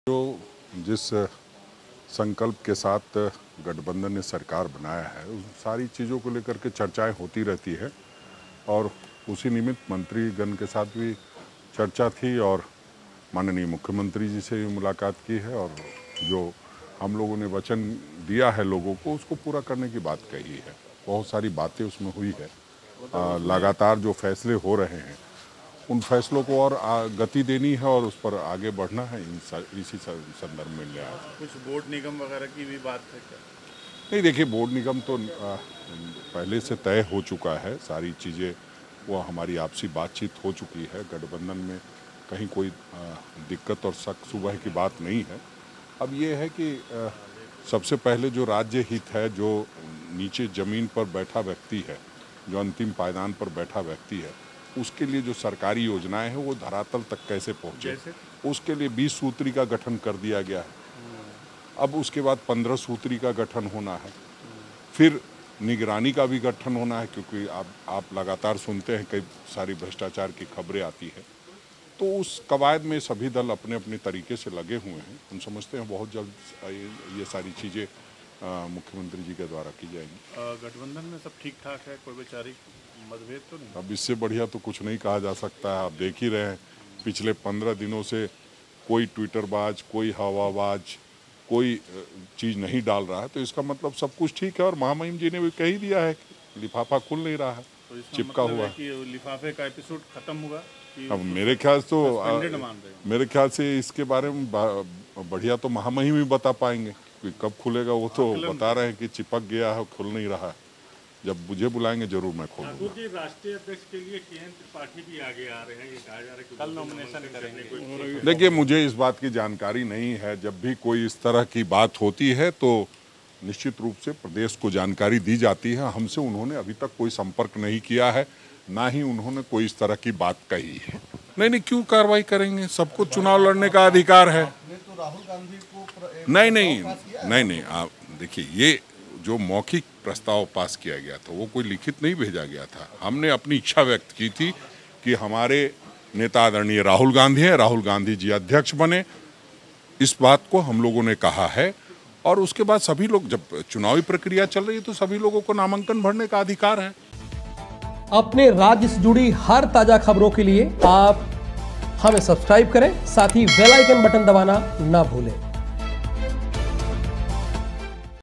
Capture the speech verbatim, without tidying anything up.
जो जिस संकल्प के साथ गठबंधन ने सरकार बनाया है उस सारी चीज़ों को लेकर के चर्चाएं होती रहती है और उसी निमित्त मंत्रीगण के साथ भी चर्चा थी और माननीय मुख्यमंत्री जी से भी मुलाकात की है और जो हम लोगों ने वचन दिया है लोगों को उसको पूरा करने की बात कही है। बहुत सारी बातें उसमें हुई है। आ, लगातार जो फैसले हो रहे हैं उन फैसलों को और गति देनी है और उस पर आगे बढ़ना है। इसी संदर्भ में लिया है। कुछ बोर्ड निगम वगैरह की भी बात है क्या? नहीं, देखिए बोर्ड निगम तो पहले से तय हो चुका है। सारी चीज़ें वो हमारी आपसी बातचीत हो चुकी है। गठबंधन में कहीं कोई दिक्कत और शक सुबह की बात नहीं है। अब ये है कि सबसे पहले जो राज्य हित है, जो नीचे ज़मीन पर बैठा व्यक्ति है, जो अंतिम पायदान पर बैठा व्यक्ति है, उसके लिए जो सरकारी योजनाएं हैं वो धरातल तक कैसे पहुंचे, उसके लिए बीस सूत्री का गठन कर दिया गया है। अब उसके बाद पंद्रह सूत्री का गठन होना है, फिर निगरानी का भी गठन होना है, क्योंकि आप आप लगातार सुनते हैं कई सारी भ्रष्टाचार की खबरें आती है। तो उस कवायद में सभी दल अपने अपने तरीके से लगे हुए हैं। हम समझते हैं बहुत जल्द ये सारी चीज़ें मुख्यमंत्री जी के द्वारा की जाएंगी। गठबंधन में सब ठीक ठाक है, कोई वैचारिक मतभेद तो नहीं? अब इससे बढ़िया तो कुछ नहीं कहा जा सकता है। आप देख ही रहे हैं पिछले पंद्रह दिनों से कोई ट्विटरबाज, कोई हवाबाज कोई चीज़ नहीं डाल रहा है, तो इसका मतलब सब कुछ ठीक है। और महामहिम जी ने भी कह ही दिया है कि लिफाफा खुल नहीं रहा है, तो चिपका मतलब हुआ है कि लिफाफे का एपिसोड खत्म हुआ। अब मेरे ख्याल तो मेरे ख्याल से इसके बारे में बढ़िया तो महामहिम ही बता पाएंगे कि कब खुलेगा। वो तो बता रहे हैं कि चिपक गया है, खुल नहीं रहा है। जब मुझे बुलाएंगे जरूर मैं खोलूंगा। राष्ट्रीय अध्यक्ष के लिए के एन त्रिपाठी भी आगे आ रहे हैं, ये कहा जा रहा है कि कल नॉमिनेशन करेंगे। देखिए, मुझे इस बात की जानकारी नहीं है। जब भी कोई इस तरह की बात होती है तो निश्चित रूप से प्रदेश को जानकारी दी जाती है। हमसे उन्होंने अभी तक कोई संपर्क नहीं किया है, ना ही उन्होंने कोई इस तरह की बात कही है। नहीं नहीं, क्यों कार्रवाई करेंगे? सबको चुनाव लड़ने का अधिकार है। तो राहुल गांधी को नहीं नहीं नहीं नहीं आप देखिए, ये जो मौखिक प्रस्ताव पास किया गया था वो कोई लिखित नहीं भेजा गया था। हमने अपनी इच्छा व्यक्त की थी कि हमारे नेता आदरणीय राहुल गांधी हैं, राहुल गांधी जी अध्यक्ष बने। इस बात को हम लोगों ने कहा है और उसके बाद सभी लोग, जब चुनावी प्रक्रिया चल रही है तो सभी लोगों को नामांकन भरने का अधिकार है। अपने राज्य से जुड़ी हर ताजा खबरों के लिए आप हमें सब्सक्राइब करें, साथ ही बेल आइकन बटन दबाना ना भूलें।